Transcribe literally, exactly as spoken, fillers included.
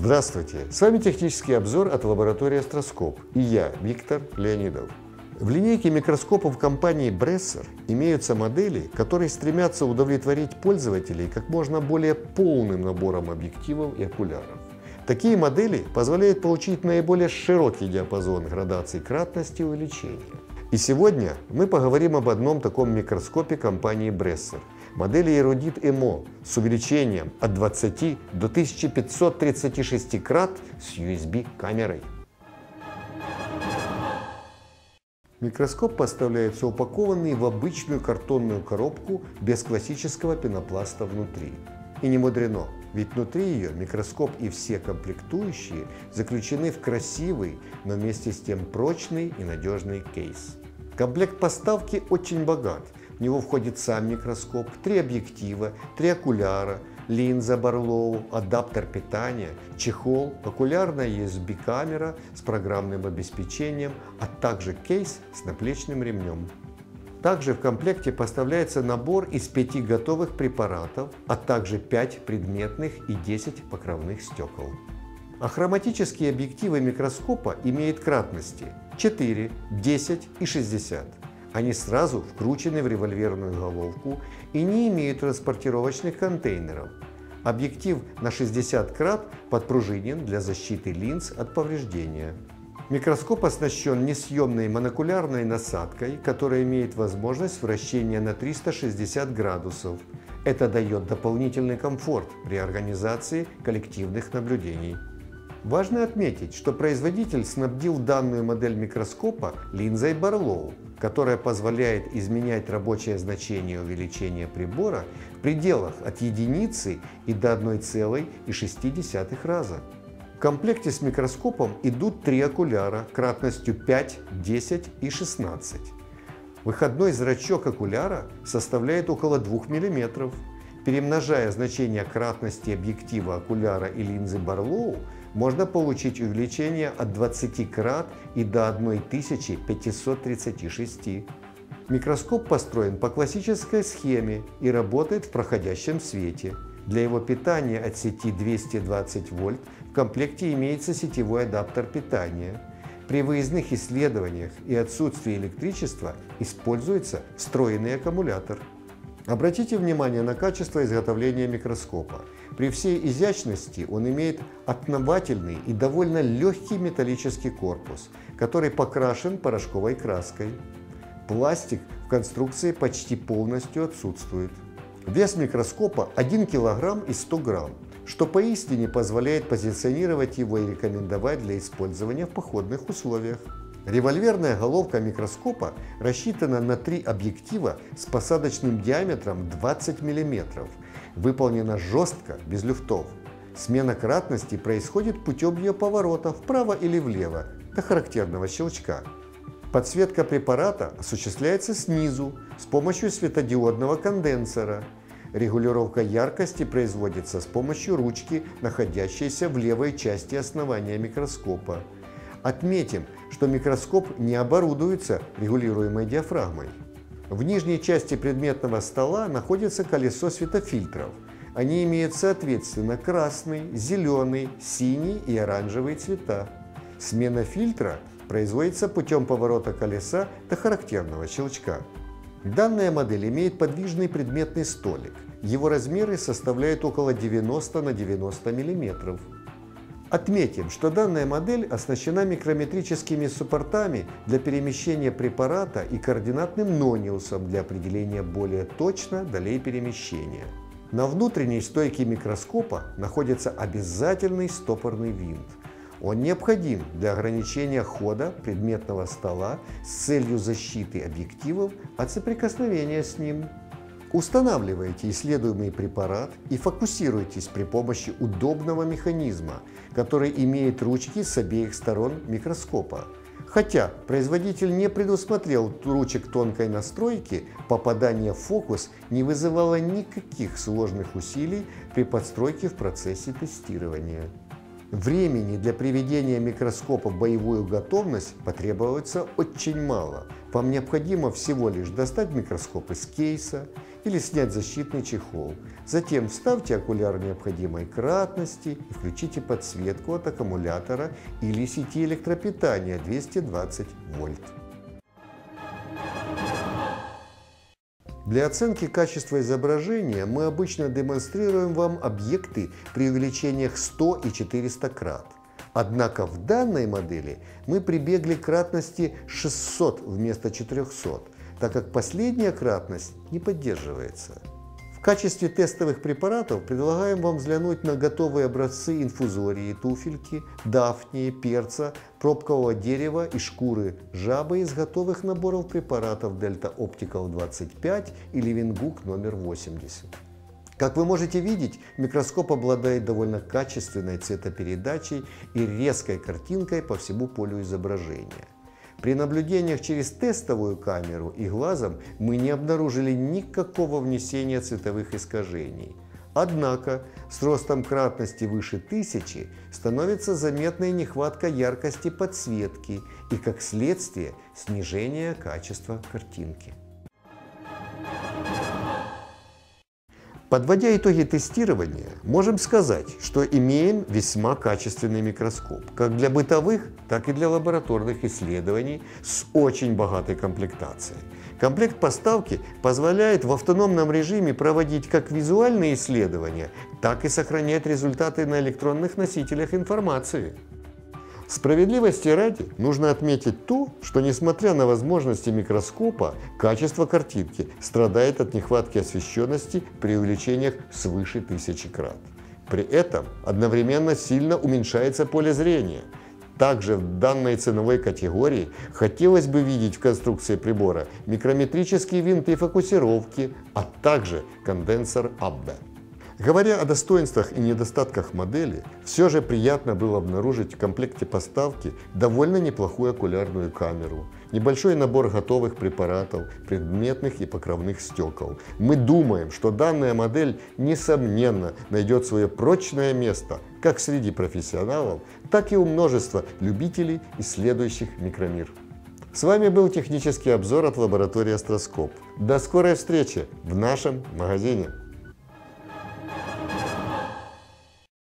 Здравствуйте! С вами технический обзор от лаборатории Астроскоп и я, Виктор Леонидов. В линейке микроскопов компании Bresser имеются модели, которые стремятся удовлетворить пользователей как можно более полным набором объективов и окуляров. Такие модели позволяют получить наиболее широкий диапазон градаций кратности увеличения. И сегодня мы поговорим об одном таком микроскопе компании Bresser – модели Erudit эмо с увеличением от двадцати до тысячи пятисот тридцати шести крат с ю эс би-камерой. Микроскоп поставляется упакованный в обычную картонную коробку без классического пенопласта внутри. И не мудрено, ведь внутри ее микроскоп и все комплектующие заключены в красивый, но вместе с тем прочный и надежный кейс. Комплект поставки очень богат. В него входит сам микроскоп, три объектива, три окуляра, линза Барлоу, адаптер питания, чехол, окулярная ю эс би-камера с программным обеспечением, а также кейс с наплечным ремнем. Также в комплекте поставляется набор из пяти готовых препаратов, а также пять предметных и десять покровных стекол. Ахроматические объективы микроскопа имеют кратности четыре, десять и шестьдесят. Они сразу вкручены в револьверную головку и не имеют транспортировочных контейнеров. Объектив на шестьдесят крат подпружинен для защиты линз от повреждения. Микроскоп оснащен несъемной монокулярной насадкой, которая имеет возможность вращения на триста шестьдесят градусов. Это дает дополнительный комфорт при организации коллективных наблюдений. Важно отметить, что производитель снабдил данную модель микроскопа линзой Барлоу, которая позволяет изменять рабочее значение увеличения прибора в пределах от единицы и до одной целой шести десятых раза. В комплекте с микроскопом идут три окуляра кратностью пять, десять и шестнадцать. Выходной зрачок окуляра составляет около двух миллиметров. Перемножая значение кратности объектива окуляра и линзы Барлоу, можно получить увеличение от двадцати крат и до тысячи пятисот тридцати шести. Микроскоп построен по классической схеме и работает в проходящем свете. Для его питания от сети двести двадцать вольт в комплекте имеется сетевой адаптер питания. При выездных исследованиях и отсутствии электричества используется встроенный аккумулятор. Обратите внимание на качество изготовления микроскопа. При всей изящности он имеет основательный и довольно легкий металлический корпус, который покрашен порошковой краской. Пластик в конструкции почти полностью отсутствует. Вес микроскопа один килограмм и сто грамм, что поистине позволяет позиционировать его и рекомендовать для использования в походных условиях. Револьверная головка микроскопа рассчитана на три объектива с посадочным диаметром двадцать миллиметров. Выполнена жестко, без люфтов. Смена кратности происходит путем ее поворота вправо или влево до характерного щелчка. Подсветка препарата осуществляется снизу с помощью светодиодного конденсора. Регулировка яркости производится с помощью ручки, находящейся в левой части основания микроскопа. Отметим, что микроскоп не оборудуется регулируемой диафрагмой. В нижней части предметного стола находится колесо светофильтров. Они имеют соответственно красный, зеленый, синий и оранжевый цвета. Смена фильтра производится путем поворота колеса до характерного щелчка. Данная модель имеет подвижный предметный столик. Его размеры составляют около девяноста на девяносто миллиметров. Отметим, что данная модель оснащена микрометрическими суппортами для перемещения препарата и координатным нониусом для определения более точно долей перемещения. На внутренней стойке микроскопа находится обязательный стопорный винт. Он необходим для ограничения хода предметного стола с целью защиты объективов от соприкосновения с ним. Устанавливайте исследуемый препарат и фокусируйтесь при помощи удобного механизма, который имеет ручки с обеих сторон микроскопа. Хотя производитель не предусмотрел ручек тонкой настройки, попадание в фокус не вызывало никаких сложных усилий при подстройке в процессе тестирования. Времени для приведения микроскопа в боевую готовность потребуется очень мало. Вам необходимо всего лишь достать микроскоп из кейса или снять защитный чехол. Затем вставьте окуляр необходимой кратности и включите подсветку от аккумулятора или сети электропитания двести двадцать вольт. Для оценки качества изображения мы обычно демонстрируем вам объекты при увеличениях сто и четыреста крат. Однако в данной модели мы прибегли к кратности шестьсот вместо четырёхсот, так как последняя кратность не поддерживается. В качестве тестовых препаратов предлагаем вам взглянуть на готовые образцы инфузории, туфельки, дафнии, перца, пробкового дерева и шкуры жабы из готовых наборов препаратов Delta Optical двадцать пять или Winghook номер восемьдесят. Как вы можете видеть, микроскоп обладает довольно качественной цветопередачей и резкой картинкой по всему полю изображения. При наблюдениях через тестовую камеру и глазом мы не обнаружили никакого внесения цветовых искажений. Однако с ростом кратности выше тысячи становится заметной нехватка яркости подсветки и, как следствие, снижение качества картинки. Подводя итоги тестирования, можем сказать, что имеем весьма качественный микроскоп, как для бытовых, так и для лабораторных исследований с очень богатой комплектацией. Комплект поставки позволяет в автономном режиме проводить как визуальные исследования, так и сохранять результаты на электронных носителях информации. Справедливости ради, нужно отметить то, что несмотря на возможности микроскопа, качество картинки страдает от нехватки освещенности при увеличениях свыше тысячи крат. При этом одновременно сильно уменьшается поле зрения. Также в данной ценовой категории хотелось бы видеть в конструкции прибора микрометрические винты фокусировки, а также конденсор Аббе. Говоря о достоинствах и недостатках модели, все же приятно было обнаружить в комплекте поставки довольно неплохую окулярную камеру, небольшой набор готовых препаратов, предметных и покровных стекол. Мы думаем, что данная модель, несомненно, найдет свое прочное место как среди профессионалов, так и у множества любителей, исследующих микромир. С вами был технический обзор от лаборатории Астроскоп. До скорой встречи в нашем магазине!